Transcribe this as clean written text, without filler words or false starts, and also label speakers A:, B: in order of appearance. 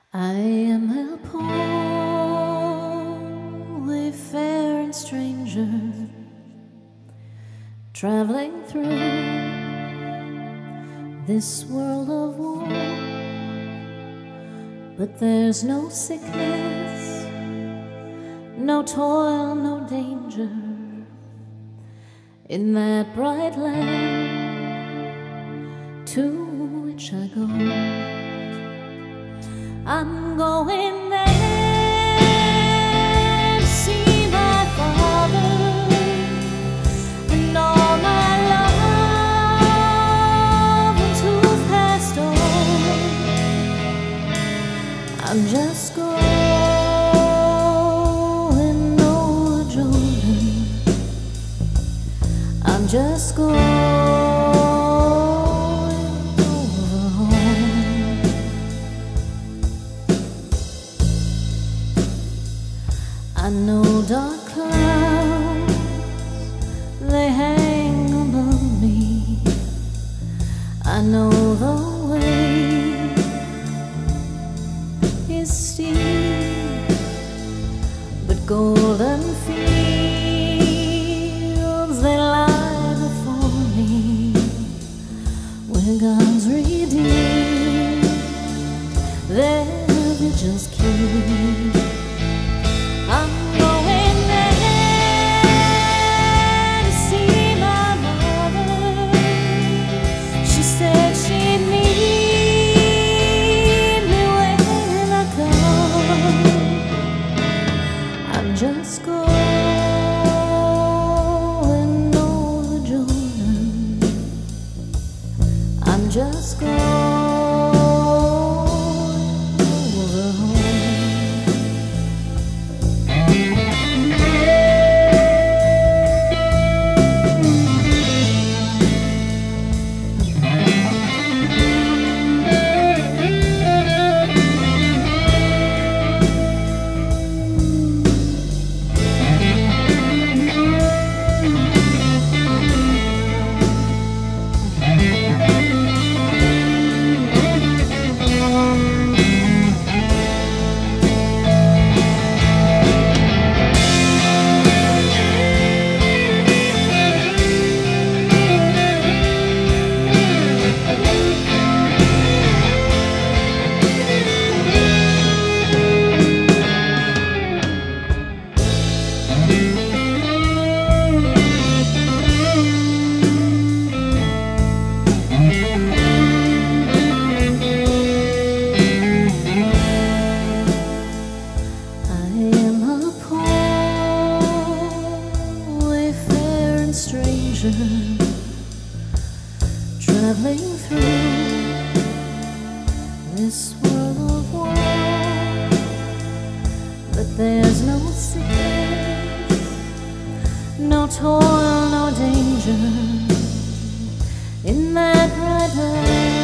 A: I am a poor wayfaring stranger, traveling through this world of war. But there's no sickness, no toil, no danger in that bright land to which I go. I'm going there to see my Father and all my loved ones who've passed on. I'm just going over Jordan. I'm just going I know dark clouds, they hang above me. I know the way is steep, but golden fields, they lie before me, where God's redeemed their vigils keep. I'm going there to see my mother. She said she'd meet me when I come. I'm just going over Jordan. I'm just going over home. Stranger, traveling through this world of war. But there's no sickness, no toil, no danger in that bright light